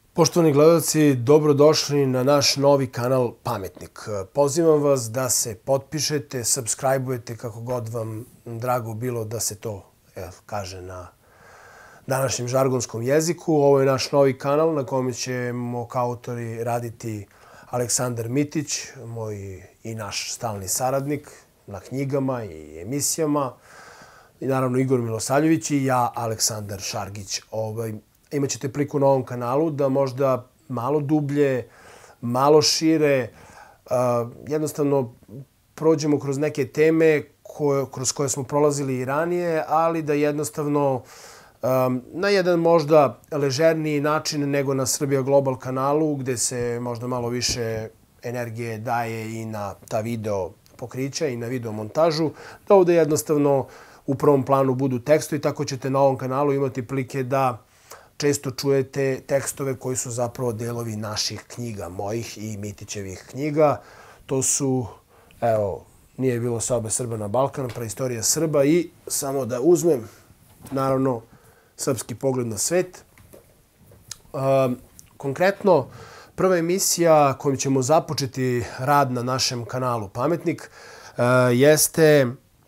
Poštovani gledalci, dobrodošli na naš novi kanal Pametnik. Pozivam vas da se potpišete, subscribe-ujete kako god vam drago bilo da se to kaže na današnjem žargonskom jeziku. Ovo je naš novi kanal na kome ćemo kao autori raditi Aleksandar Mitić, moj i naš stalni saradnik na knjigama i emisijama. I naravno Igor Milosavljević i ja, Aleksandar Šargić. Imaćete priliku na ovom kanalu da možda malo dublje, malo šire, jednostavno prođemo kroz neke teme kroz koje smo prolazili i ranije, ali da jednostavno na jedan možda ležerniji način nego na Srbija Global kanalu, gde se možda malo više energije daje i na ta video pokrića i na video montažu, da ovde jednostavno u prvom planu budu tekstovi, tako ćete na ovom kanalu imati prilike da često čujete tekstove koji su zapravo delovi naših knjiga, mojih i Mitićevih knjiga. To su, evo, Nije bilo sobe Srba na Balkan, Praistorija Srba i samo da uzmem, naravno, Srpski pogled na svet. Konkretno, prva emisija kojom ćemo započeti rad na našem kanalu Pametnik jeste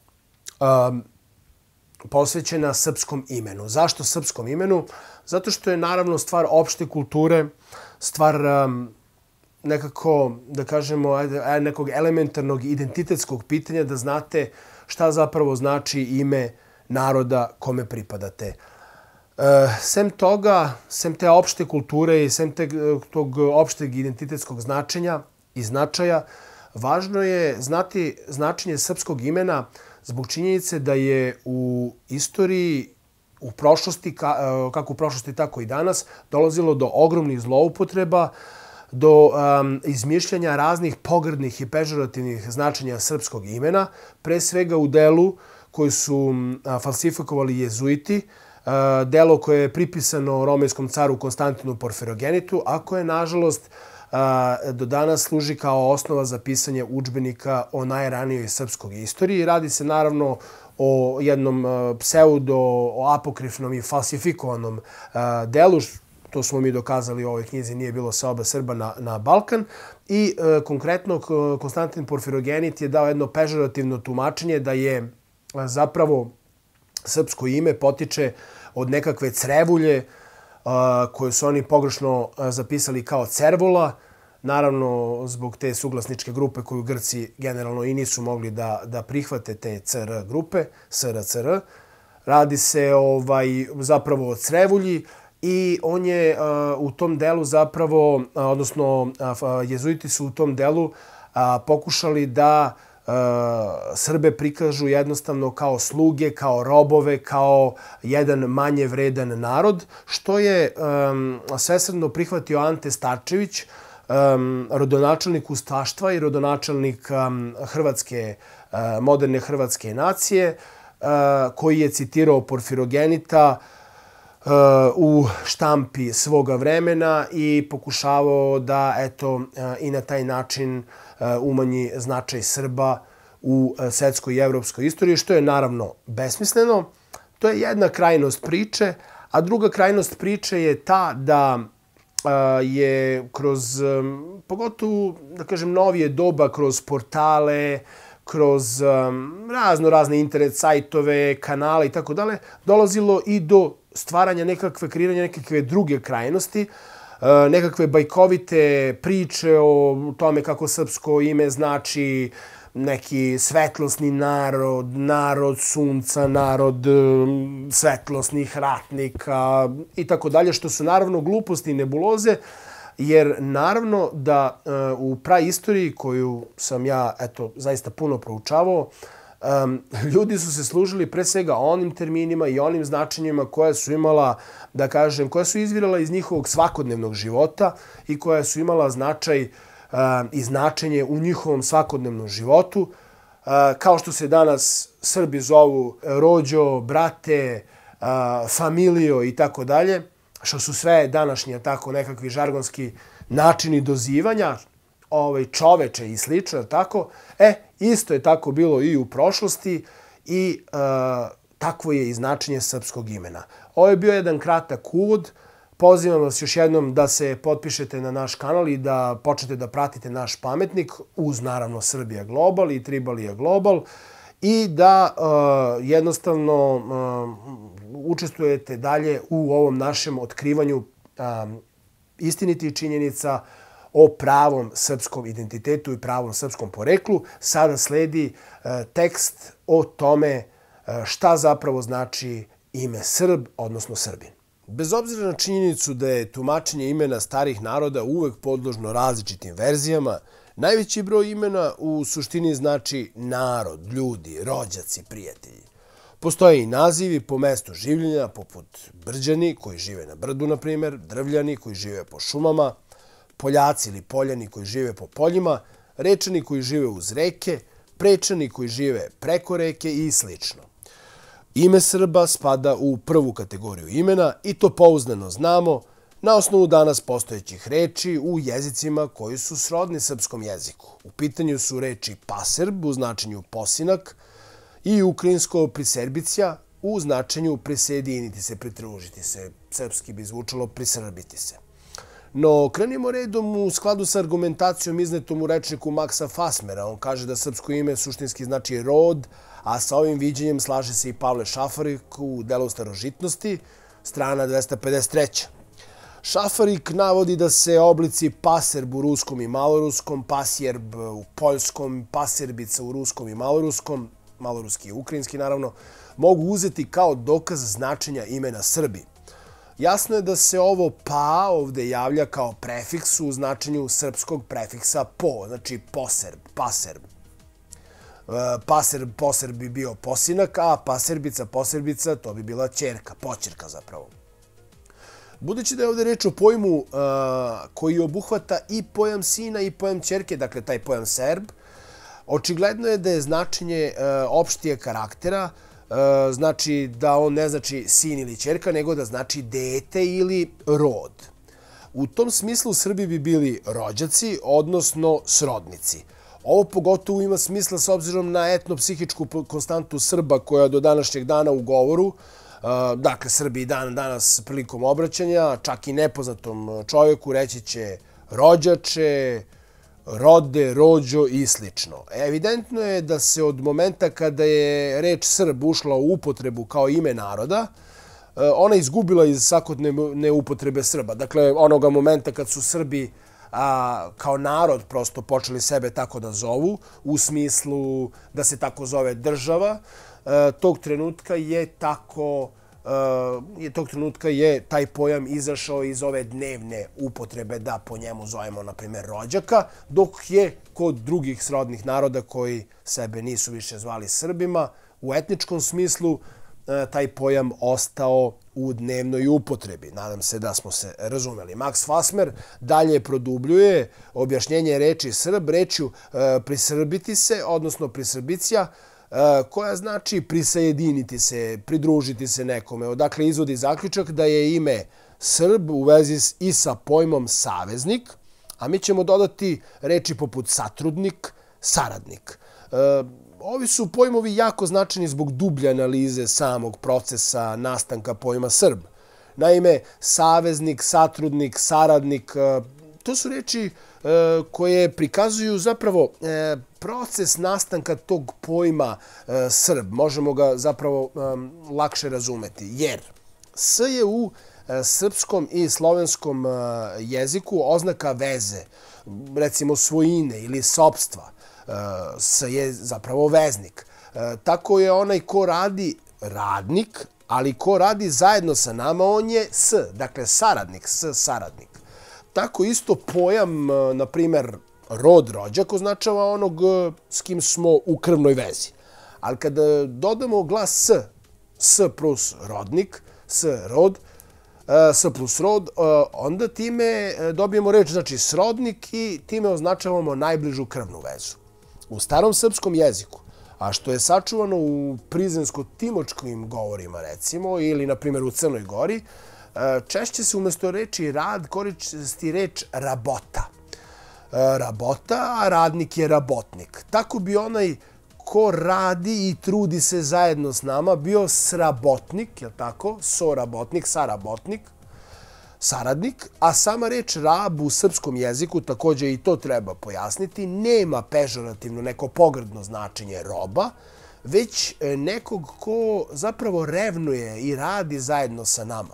posvećena srpskom imenu. Zašto srpskom imenu? Zato što je naravno stvar opšte kulture, stvar nekako, da kažemo, nekog elementarnog identitetskog pitanja, da znate šta zapravo znači ime naroda kome pripadate. Sem toga, sem te opšte kulture i sem tog opšteg identitetskog značenja i značaja, važno je znati značenje srpskog imena zbog činjenice da je u istoriji, u prošlosti, kako u prošlosti, tako i danas, dolazilo do ogromnih zloupotreba, do izmišljanja raznih pogrdnih i pežorativnih značenja srpskog imena, pre svega u delu koji su falsifikovali jezuiti, delo koje je pripisano romejskom caru Konstantinu Porfirogenitu, a koje, nažalost, do danas služi kao osnova za pisanje udžbenika o najranijoj srpskoj istoriji. Radi se naravno o jednom pseudo-apokrifnom i falsifikovanom delu. To smo mi dokazali u ovoj knjizi, Nije bilo sobe Srba na Balkan. I konkretno Konstantin Porfirogenit je dao jedno pežorativno tumačenje da je zapravo srpsko ime potiče od nekakve crevulje koje su oni pogrešno zapisali kao cervola. Naravno, zbog te suglasničke grupe koju Grci generalno i nisu mogli da prihvate te CR grupe, SRCR. Radi se zapravo o crevulji i on je u tom delu zapravo, odnosno jezuiti su u tom delu pokušali da Srbe prikažu jednostavno kao sluge, kao robove, kao jedan manje vredan narod, što je svesrdno prihvatio Ante Starčević, rodonačelnik ustaštva i rodonačelnik moderne hrvatske nacije, koji je citirao Porfirogenita u štampi svoga vremena i pokušavao da, eto, i na taj način umanji značaj Srba u svetskoj i evropskoj istoriji, što je naravno besmisleno. To je jedna krajnost priče, a druga krajnost priče je ta da je kroz, pogotovo, da kažem, novije doba, kroz portale, kroz razne internet sajtove, kanale i tako dalje, dolazilo i do stvaranja kreiranja nekakve druge krajnosti, nekakve bajkovite priče o tome kako srpsko ime znači neki svetlosni narod, narod sunca, narod svetlosnih ratnika i tako dalje, što su naravno gluposti i nebuloze, jer naravno da u praistoriji koju sam ja, eto, zaista puno proučavao, ljudi su se služili pre svega onim terminima i onim značenjima koja su imala, da kažem, koja su izvirala iz njihovog svakodnevnog života i koja su imala značaj i značenje u njihovom svakodnevnom životu. Kao što se danas Srbi zovu rođo, brate, familijo i tako dalje, što su sve današnje tako nekakvi žargonski načini dozivanja, čoveče i slično, tako. Isto je tako bilo i u prošlosti i takvo je i značenje srpskog imena. Ovo je bio jedan kratak uvod. Pozivam vas još jednom da se potpišete na naš kanal i da počnete da pratite naš pametnik uz naravno Srbija Global i Tribalija Global i da jednostavno učestvujete dalje u ovom našem otkrivanju istinitih činjenica o pravom srpskom identitetu i pravom srpskom poreklu. Sada sledi tekst o tome šta zapravo znači ime Srb, odnosno Srbin. Bez obzira na činjenicu da je tumačenje imena starih naroda uvek podložno različitim verzijama, najveći broj imena u suštini znači narod, ljudi, rođaci, prijatelji. Postoje i nazivi po mestu življenja, poput Brđani, koji žive na brdu, na primjer, Drvljani, koji žive po šumama, Poljaci ili Poljani, koji žive po poljima, Rečani, koji žive uz reke, Prečani, koji žive preko reke i slično. Ime Srba spada u prvu kategoriju imena i to pouzdano znamo na osnovu danas postojećih reči u jezicima koji su srodni srpskom jeziku. U pitanju su reči pasrb u značenju posinak i ukrinsko priserbicija u značenju prisjediniti se, pridružiti se. Srpski bi zvučalo prisrbiti se. No, krenimo redom u skladu sa argumentacijom iznetom u rečniku Maksa Fasmera. On kaže da srpsko ime suštinski znači rod, a sa ovim viđenjem slaže se i Pavle Šafarik u delu starožitnosti, strana 253. Šafarik navodi da se oblici paserb u ruskom i maloruskom, pasjerb u poljskom, paserbica u ruskom i maloruskom, maloruski i ukrajinski naravno, mogu uzeti kao dokaz značenja imena Srbi. Jasno je da se ovo pa ovde javlja kao prefiks u značenju srpskog prefiksa po, znači poserb, paserb. Paserb, poserb bi bio posinak, a paserbica, poserbica, to bi bila ćerka, poćerka zapravo. Budući da je ovdje reč o pojmu koji obuhvata i pojam sina i pojam ćerke, dakle taj pojam Serb, očigledno je da je značenje opštije karaktera, znači da on ne znači sin ili ćerka, nego da znači dete ili rod. U tom smislu Srbi bi bili rođaci, odnosno srodnici. Ovo pogotovo ima smisla s obzirom na etnopsihičku konstantu Srba koja do današnjeg dana u govoru, dakle Srbi i danas prilikom obraćanja, čak i nepoznatom čovjeku reći će rođače, rode, rođo i slično. Evidentno je da se od momenta kada je reč Srb ušla u upotrebu kao ime naroda, ona izgubila iz svakodnevne upotrebe Srba. Dakle, onoga momenta kad su Srbi kao narod prosto počeli sebe tako da zovu, u smislu da se tako zove država, tog trenutka je taj pojam izašao iz ove dnevne upotrebe da po njemu zovemo, na primjer, rođaka, dok je kod drugih srodnih naroda koji sebe nisu više zvali Srbima, u etničkom smislu taj pojam ostao u dnevnoj upotrebi. Nadam se da smo se razumeli. Max Fasmer dalje produbljuje objašnjenje reči Srb, rečju prisrbiti se, odnosno prisrbicija, koja znači prisajediniti se, pridružiti se nekome. Odakle izvodi zaključak da je ime Srb u vezi i sa pojmom saveznik, a mi ćemo dodati reči poput satrudnik, saradnik. Ovi su pojmovi jako značajni zbog dublje analize samog procesa nastanka pojma Srb. Naime, saveznik, satrudnik, saradnik, to su reči koje prikazuju zapravo proces nastanka tog pojma Srb. Možemo ga zapravo lakše razumeti, jer S je u srpskom i slovenskom jeziku oznaka veze, recimo svojine ili sopstva. S je zapravo veznik. Tako je onaj ko radi radnik, ali ko radi zajedno sa nama, on je S, dakle saradnik, saradnik. Tako isto pojam, na primjer, rod, rođak, označava onog s kim smo u krvnoj vezi. Ali kada dodamo glas S plus rodnik, S rod, S plus rod, onda time dobijemo reč, znači srodnik, i time označavamo najbližu krvnu vezu. U starom srpskom jeziku, a što je sačuvano u prizrensko-timočkim govorima, recimo, ili, na primjer, u Crnoj Gori, češće se umjesto reči rad koristi reč rabota. Rabota, a radnik je rabotnik. Tako bi onaj ko radi i trudi se zajedno s nama bio srabotnik, je li tako? Sorabotnik, sarabotnik. saradnik, a sama reč rab u srpskom jeziku, također i to treba pojasniti, nema pežorativno neko pogrdno značenje roba, već nekog ko zapravo revnuje i radi zajedno sa nama.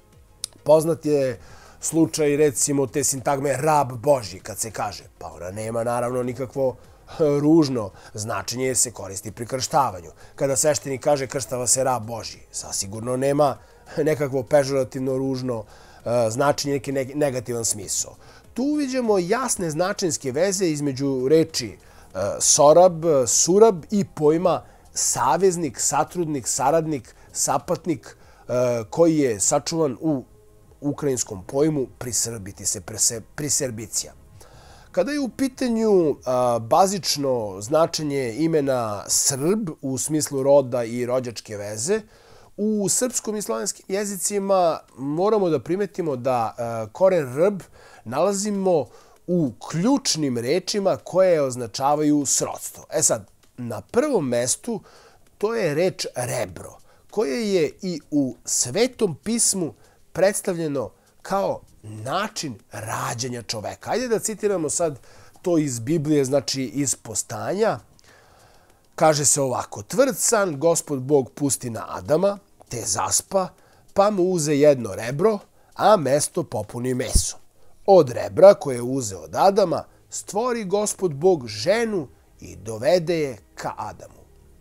Poznat je slučaj, recimo, te sintagme rab Božji, kad se kaže, pa ona nema naravno nikakvo ružno značenje jer se koristi pri krštavanju. Kada sveštenik kaže krštava se rab Božji, sasigurno nema nekakvo pežorativno ružno značenje, neki negativan smisao. Tu uviđamo jasne značenjske veze između reči sorab, surab i pojma saveznik, satrudnik, saradnik, sapatnik, koji je sačuvan u ukrajinskom pojmu prisrbiti se, priserbicija. Kada je u pitanju bazično značenje imena Srb u smislu roda i rođačke veze, u srpskom i slovenskim jezicima moramo da primetimo da koren rb nalazimo u ključnim rečima koje označavaju srodstvo. Sad, na prvom mestu to je reč rebro, koje je i u Svetom pismu predstavljeno kao način rađanja čoveka. Ajde da citiramo sad to iz Biblije, znači iz Postanja. Kaže se ovako: tvrd san Gospod Bog pusti na Adama, te zaspa, pa mu uze jedno rebro, a mesto popuni mesom. Od rebra koje je uzeo od Adama stvori Gospod Bog ženu i dovede je ka Adamu.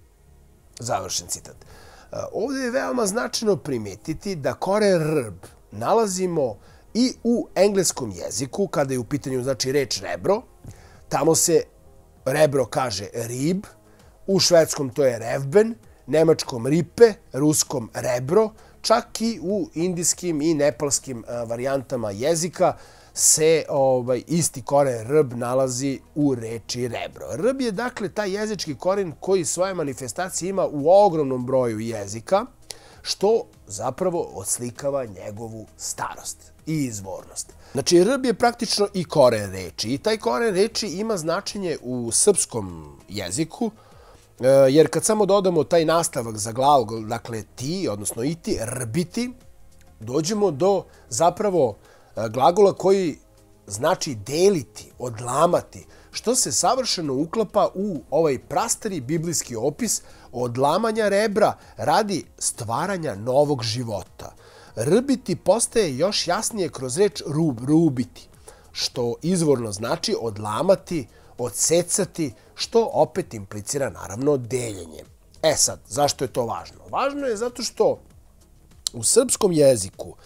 Završen citat. Ovdje je veoma značajno primetiti da koren rb nalazimo i u engleskom jeziku, kada je u pitanju znači reč rebro. Tamo se rebro kaže rib, u švedskom to je revben, nemačkom ripe, ruskom rebro, čak i u indijskim i nepalskim varijantama jezika se isti koren rb nalazi u reči rebro. Rb je dakle taj jezički koren koji svoje manifestacije ima u ogromnom broju jezika, što zapravo odslikava njegovu starost i izvornost. Znači, rb je praktično i koren reči i taj koren reči ima značenje u srpskom jeziku, jer kad samo dodamo taj nastavak za glagol, dakle ti, odnosno iti, rbiti, dođemo do zapravo glagola koji znači deliti, odlamati, što se savršeno uklapa u ovaj prastari biblijski opis odlamanja rebra radi stvaranja novog života. Rbiti postaje još jasnije kroz reč rub, rubiti, što izvorno znači odlamati, odsecati, što opet implicira naravno deljenje. Sad, zašto je to važno? Važno je zato što u srpskom jeziku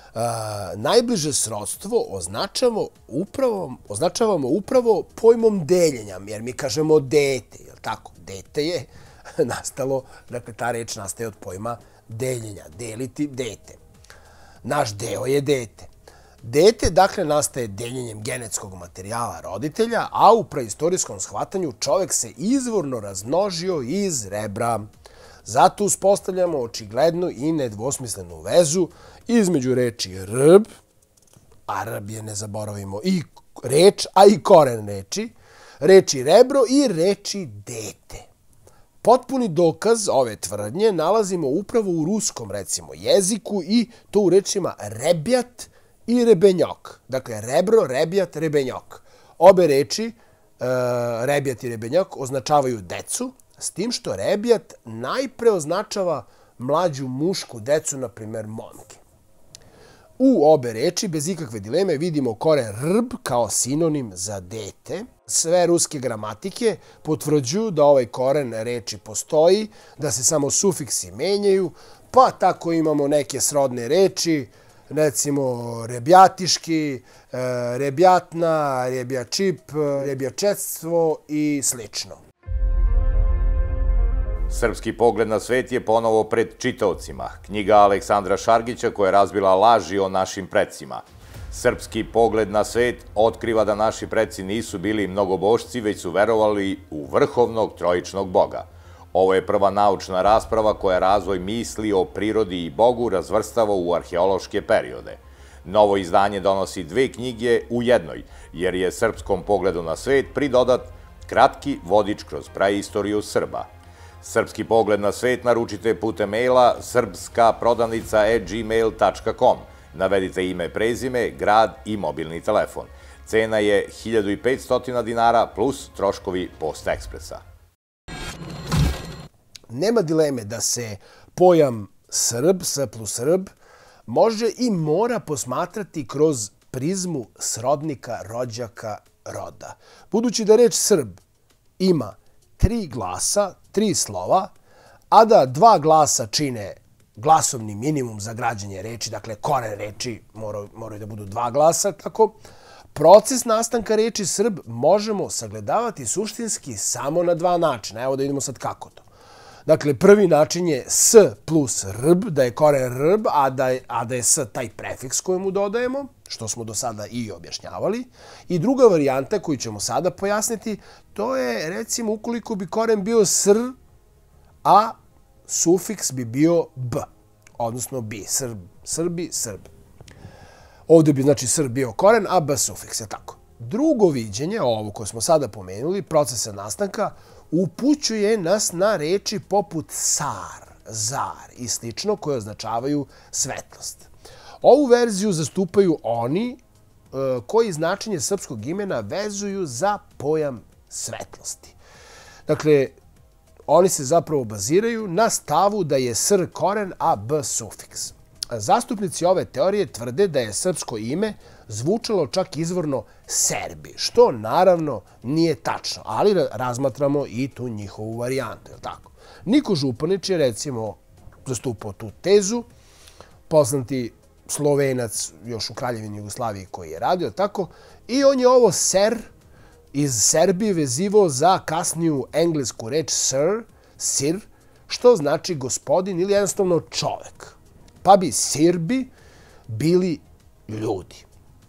najbliže srodstvo označavamo upravo pojmom deljenja, jer mi kažemo dete, jel tako? Dete je nastalo, dakle ta reč nastaje od pojma deljenja, deliti dete. Naš deo je dete. Dete, dakle, nastaje deljenjem genetskog materijala roditelja, a u preistorijskom shvatanju čovek se izvorno razmnožio iz rebra. Zato uspostavljamo očiglednu i nedvosmislenu vezu između reči rb, a rb je, ne zaboravimo, i reč, a i koren reči rebro i reči dete. Potpuni dokaz ove tvrdnje nalazimo upravo u ruskom, recimo, jeziku i to u rečima rebjat i rebenjok. Dakle, rebro, rebjat, rebenjok. Obe reči, rebjat i rebenjok, označavaju decu, s tim što rebjat najpre označava mlađu mušku decu, na primjer momke. U obe reči, bez ikakve dileme, vidimo koren rb kao sinonim za dete. Sve ruske gramatike potvrđuju da ovaj koren reči postoji, da se samo sufiksi menjaju, pa tako imamo neke srodne reči, recimo rebjatiški, rebjatna, rebjačip, rebjačetstvo i slično. Srpski pogled na svet je ponovo pred čitaocima. Knjiga Aleksandra Šargića koja je razbila laži o našim predsima. Srpski pogled na svet otkriva da naši preci nisu bili mnogobošci, već su verovali u vrhovnog trojičnog boga. Ovo je prva naučna rasprava koja razvoj misli o prirodi i Bogu razvrstava u arheološke periode. Novo izdanje donosi 2 knjige u jednoj, jer je srpskom pogledu na svet pridodat kratki vodič kroz praistoriju Srba. Srpski pogled na svet naručite putem maila srpskaprodavnica@gmail.com Navedite ime, prezime, grad i mobilni telefon. Cena je 1500 dinara plus troškovi Posta Ekspresa. Nema dileme da se pojam Srb, S plus Srb, može i mora posmatrati kroz prizmu srodnika, rođaka, roda. Budući da reč Srb ima 3 glasa, 3 slova, a da 2 glasa čine glasovni minimum za građanje reči, dakle koren reči moraju da budu 2 glasa, tako, proces nastanka reči Srb možemo sagledavati suštinski samo na 2 načina. Evo da vidimo sad kako to. Dakle, prvi način je S plus RB, da je koren RB, a da je S taj prefiks kojemu dodajemo, što smo do sada i objašnjavali. I druga varijanta koju ćemo sada pojasniti, to je recimo ukoliko bi koren bio SR, a sufiks bi bio B, odnosno bi, Srbi, Srbi. Ovdje bi znači Srb bio koren, a B sufiks, je tako. Drugo viđenje, ovo koje smo sada pomenuli, procesa nastanka, upućuje nas na reči poput sar, zar i slično koje označavaju svetlost. Ovu verziju zastupaju oni koji značenje srpskog imena vezuju za pojam svetlosti. Dakle, oni se zapravo baziraju na stavu da je sr koren, a b sufiks. Zastupnici ove teorije tvrde da je srpsko ime zvučalo čak izvorno Serbi, što naravno nije tačno, ali razmatramo i tu njihovu varijantu, je li tako? Niko Županić je recimo zastupao tu tezu, poznati Slovenac još u Kraljevini Jugoslaviji koji je radio, tako, i on je ovo ser iz Serbije vezivao za kasniju englesku reč sir, što znači gospodin ili jednostavno čovek. Pa bi Sirbi bili ljudi.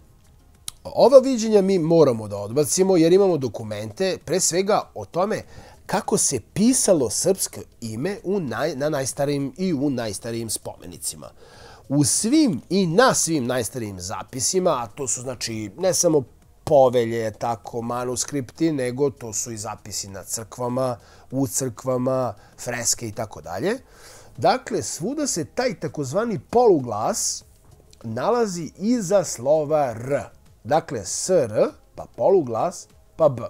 Ova viđenja mi moramo da odbacimo jer imamo dokumente pre svega o tome kako se pisalo srpsko ime na najstarijim i u najstarijim spomenicima. U svim i na svim najstarijim zapisima, a to su znači ne samo povelje, tako manuskripti, nego to su i zapisi na crkvama, u crkvama, freske i tako dalje. Dakle, svuda se taj takozvani poluglas nalazi iza slova R. Dakle, SR, pa poluglas, pa B.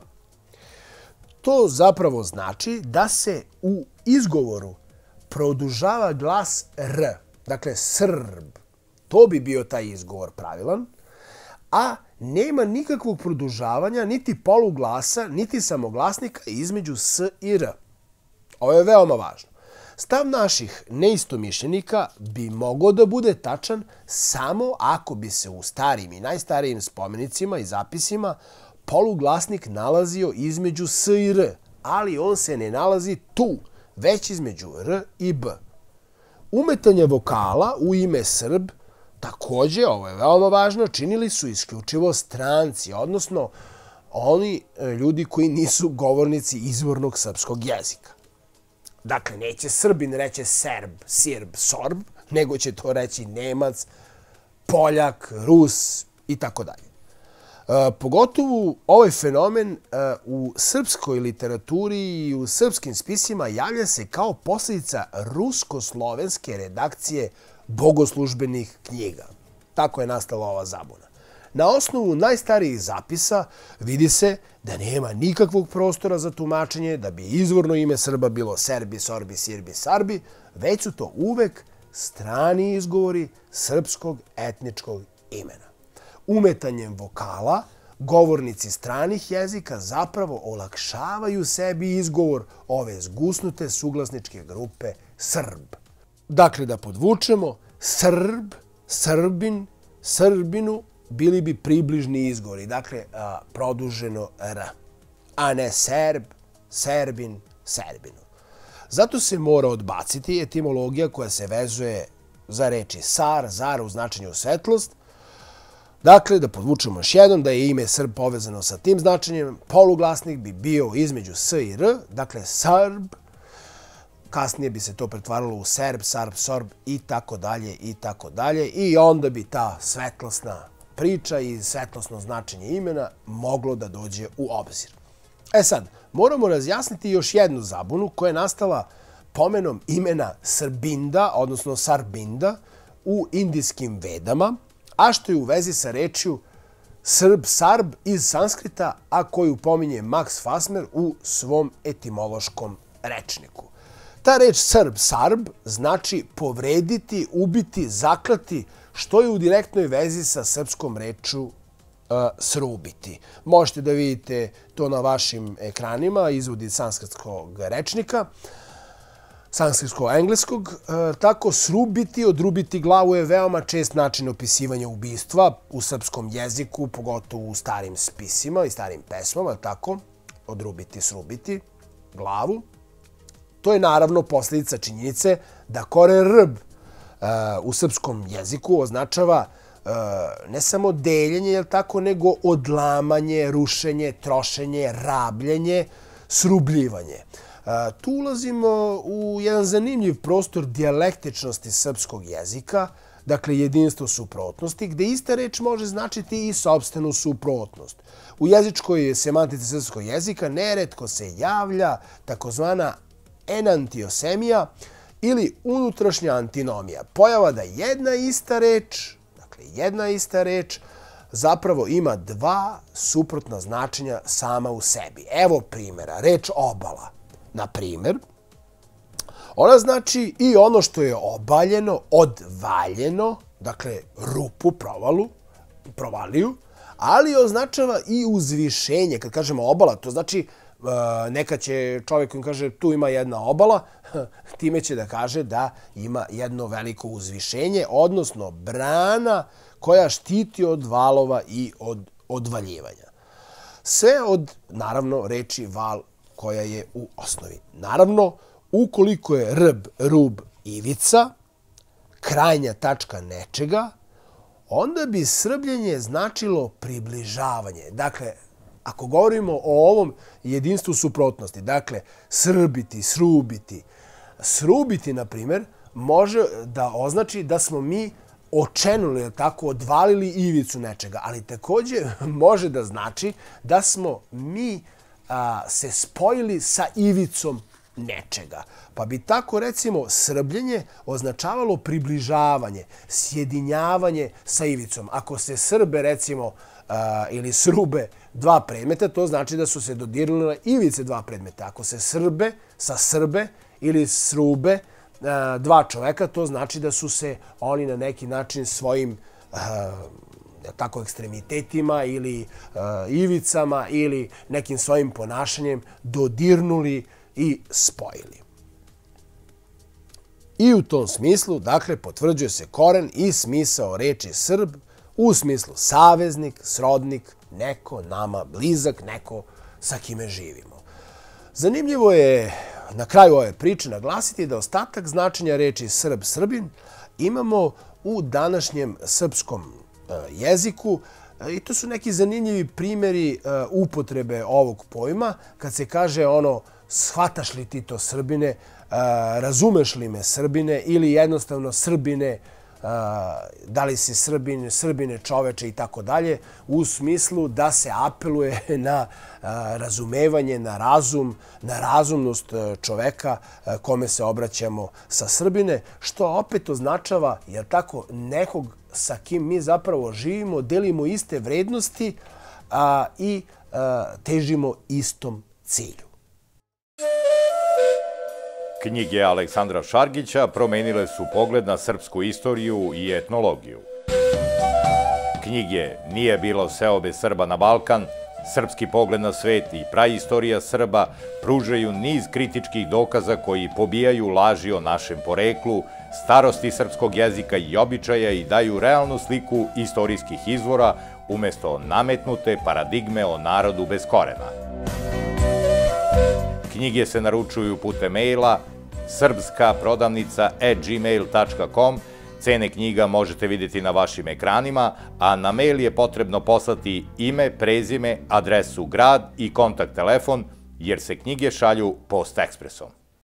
To zapravo znači da se u izgovoru produžava glas R. Dakle, Srb. To bi bio taj izgovor pravilan. A nema nikakvog produžavanja, niti poluglasa, niti samoglasnika između S i R. Ovo je veoma važno. Stav naših neistomišljenika bi mogao da bude tačan samo ako bi se u starijim i najstarijim spomenicima i zapisima poluglasnik nalazio između S i R, ali on se ne nalazi tu, već između R i B. Umetanje vokala u ime Srb, također, ovo je veoma važno, činili su isključivo stranci, odnosno oni ljudi koji nisu govornici izvornog srpskog jezika. Dakle, neće Srbin reći Serb, Sirb, Sorb, nego će to reći Nemac, Poljak, Rus i tako dalje. Pogotovo ovaj fenomen u srpskoj literaturi i u srpskim spisima javlja se kao posljedica rusko-slovenske redakcije bogoslužbenih knjiga. Tako je nastala ova zabuna. Na osnovu najstarijih zapisa vidi se da nema nikakvog prostora za tumačenje da bi izvorno ime Srba bilo Serbi, Sorbi, Sirbi, Sarbi, već su to uvek strani izgovori srpskog etničkog imena. Umetanjem vokala, govornici stranih jezika zapravo olakšavaju sebi izgovor ove zgusnute suglasničke grupe Srb. Dakle, da podvučemo, Srb, Srbin, Srbinu bili bi približni izgovori, dakle, produženo R, a ne Serb, Serbin, Serbinu. Zato se mora odbaciti etimologija koja se vezuje za reči sar, zar u značenju svetlost. Dakle, da podvučemo još jednom da je ime Srb povezano sa tim značenjem, poluglasnik bi bio između S i R, dakle Srb, kasnije bi se to pretvaralo u Serb, Sarb, Sorb i tako dalje i tako dalje i onda bi ta svetlosna priča i svetlosno značenje imena moglo da dođe u obzir. E sad, moramo razjasniti još jednu zabunu koja je nastala pomenom imena Srbinda, odnosno Sarbinda, u indijskim vedama, a što je u vezi sa rečju Srb-Sarb iz sanskrita, a koju pominje Max Fassmer u svom etimološkom rečniku. Ta reč Srb-Sarb znači povrediti, ubiti, zaklati, što je u direktnoj vezi sa srpskom rečju srubiti. Možete da vidite to na vašim ekranima, izvodi sanskritskog rečnika, sanskritsko-engleskog. Tako, srubiti, odrubiti glavu je veoma čest način opisivanja ubistva u srpskom jeziku, pogotovo u starim spisima i starim pesmama, tako, odrubiti, srubiti glavu. To je naravno posljedica činjenice da koren rb u srpskom jeziku označava ne samo deljenje, nego odlamanje, rušenje, trošenje, rabljenje, srubljivanje. Tu ulazimo u jedan zanimljiv prostor dijalektičnosti srpskog jezika, dakle jedinstvo suprotnosti, gde ista reč može značiti i sopstvenu suprotnost. U jezičkoj semantici srpskog jezika neretko se javlja takozvana enantiosemija ili unutrašnja antinomija. Pojava da jedna ista reč zapravo ima dva suprotna značenja sama u sebi. Evo primjera, reč obala. Na primjer, ona znači i ono što je obaljeno, odvaljeno, dakle rupu, provaliju, ali označava i uzvišenje. Kad kažemo obala, to znači neka će čovjek koji kaže tu ima jedna obala, time će da kaže da ima jedno veliko uzvišenje, odnosno brana koja štiti od valova i od odvaljivanja. Sve od, naravno, reči val koja je u osnovi. Naravno, ukoliko je rb, rub, ivica, krajnja tačka nečega, onda bi srbljenje značilo približavanje. Dakle, ako govorimo o ovom jedinstvu suprotnosti, dakle, srbiti, srubiti. Srubiti, na primjer, može da označi da smo mi očenuli, tako, odvalili ivicu nečega, ali također može da znači da smo mi se spojili sa ivicom nečega. Pa bi tako, recimo, srbljenje označavalo približavanje, sjedinjavanje sa ivicom. Ako se srbe, recimo, ili srube dva predmeta, to znači da su se dodirnuli na ivice dva predmeta. Ako se srbe ili srube dva čoveka, to znači da su se oni na neki način svojim ekstremitetima ili ivicama ili nekim svojim ponašanjem dodirnuli i spojili. I u tom smislu, dakle, potvrđuje se koren i smisao reči Srb u smislu saveznik, srodnik, neko nama blizak, neko sa kime živimo. Zanimljivo je na kraju ove priče naglasiti da ostatak značenja reči Srb, Srbin imamo u današnjem srpskom jeziku i to su neki zanimljivi primjeri upotrebe ovog pojma kad se kaže ono shvataš li ti to Srbine, razumeš li me Srbine ili jednostavno Srbine, da li si Srbin, Srbine čoveče i tako dalje, u smislu da se apeluje na razumevanje, na razum, na razumnost čoveka kome se obraćamo sa Srbine, što opet označava, jer tako, nekog sa kim mi zapravo živimo, delimo iste vrednosti i težimo istom cilju. Knjige Aleksandra Šargića promenile su pogled na srpsku istoriju i etnologiju. Knjige Nije bilo seobe Srba na Balkan, Srpski pogled na svet i praistorija Srba pružaju niz kritičkih dokaza koji pobijaju laži o našem poreklu, starosti srpskog jezika i običaja i daju realnu sliku istorijskih izvora umjesto nametnute paradigme o narodu bez korena. Knjige se naručuju putem maila srpskaprodavnica@gmail.com. Cene knjiga možete vidjeti na vašim ekranima, a na mail je potrebno poslati ime, prezime, adresu, grad i kontakt telefon, jer se knjige šalju post ekspresom.